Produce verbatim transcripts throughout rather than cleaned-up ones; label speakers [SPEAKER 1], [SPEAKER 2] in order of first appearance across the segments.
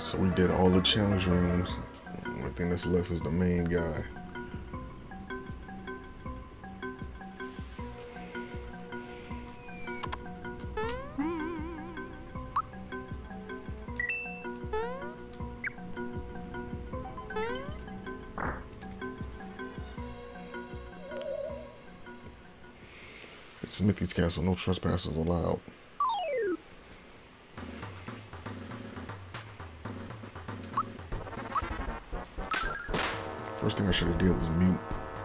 [SPEAKER 1] So we did all the challenge rooms. The thing that's left is the main guy. It's Smithy's castle, no trespassers allowed. First thing I should have did was mute.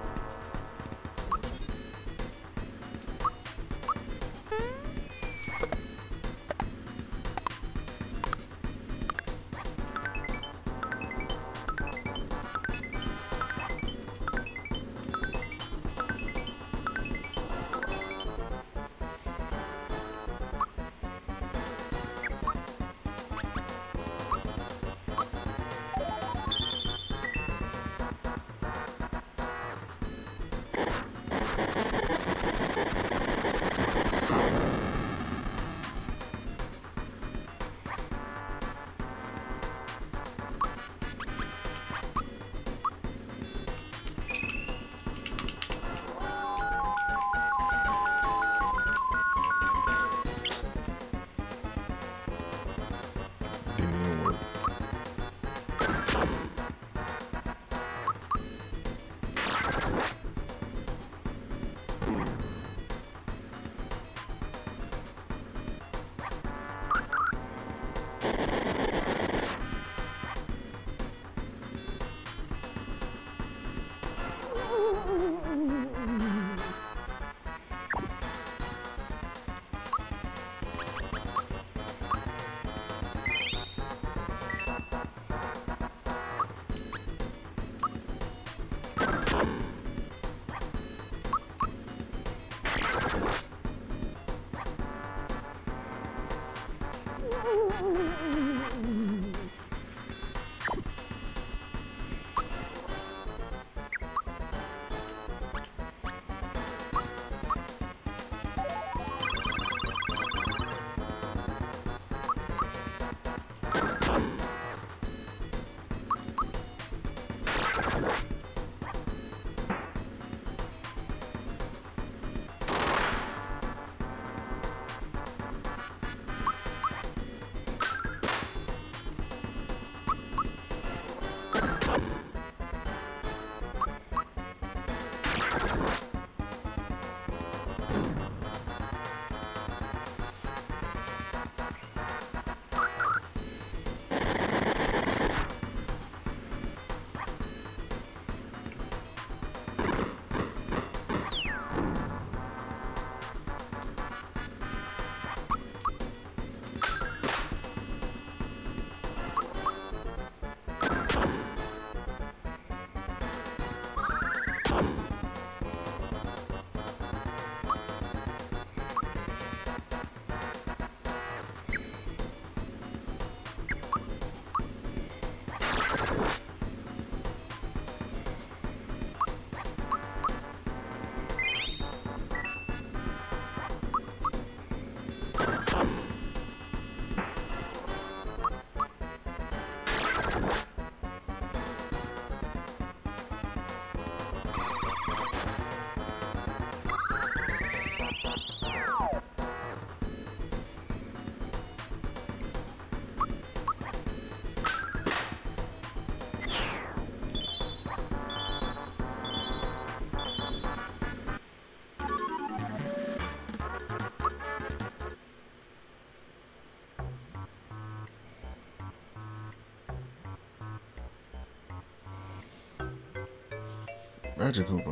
[SPEAKER 1] Magic Koopa.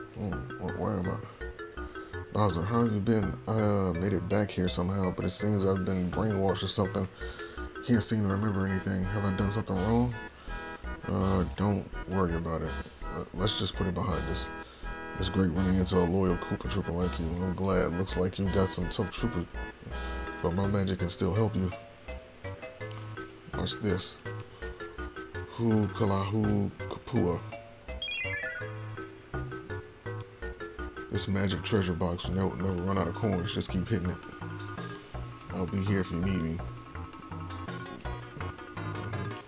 [SPEAKER 1] Mm, where am I? Bowser, how have you been? I uh, made it back here somehow, but it seems I've been brainwashed or something. Can't seem to remember anything. Have I done something wrong? Uh, don't worry about it. Uh, let's just put it behind us. It's great running into a loyal Koopa Trooper like you. I'm glad. Looks like you got some tough troopers, but my magic can still help you. Watch this. Hu Kalahu Kapua. This magic treasure box will never, never run out of coins. Just keep hitting it. I'll be here if you need me.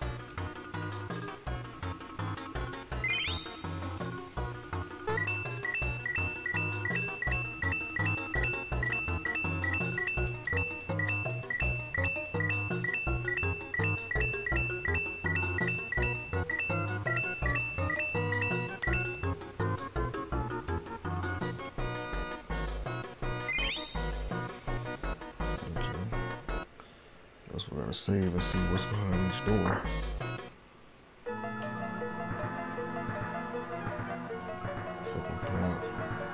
[SPEAKER 1] Guess we're gonna save and see what's behind each door. Fucking plot.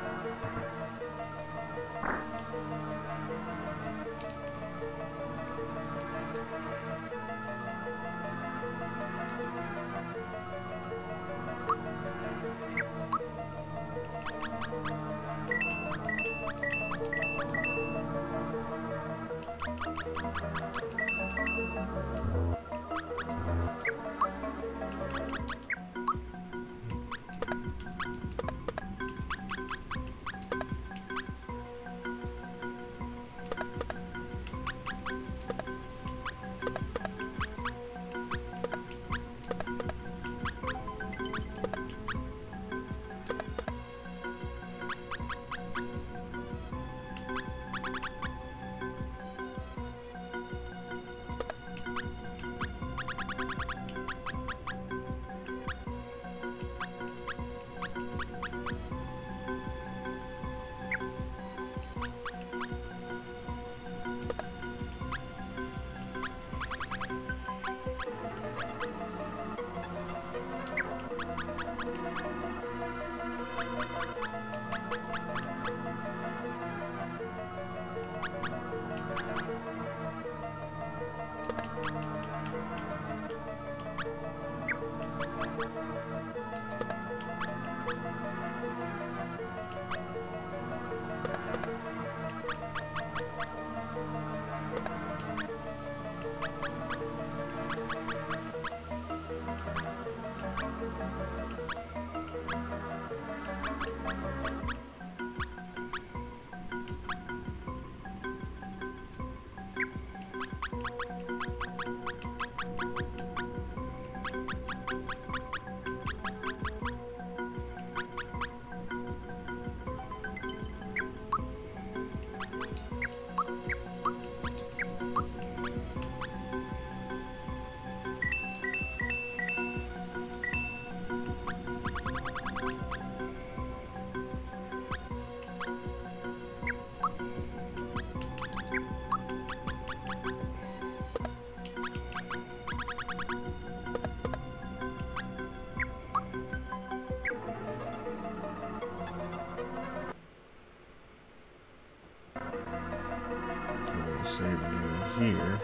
[SPEAKER 1] Save the game here.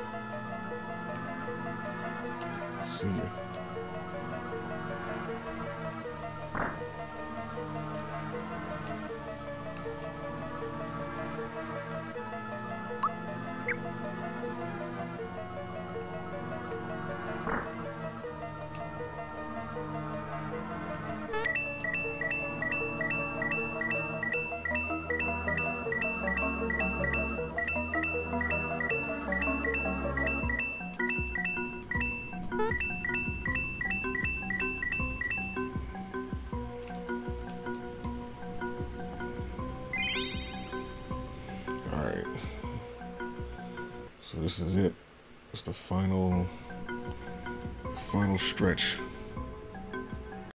[SPEAKER 1] See ya. Alright. So this is it. It's the final final stretch.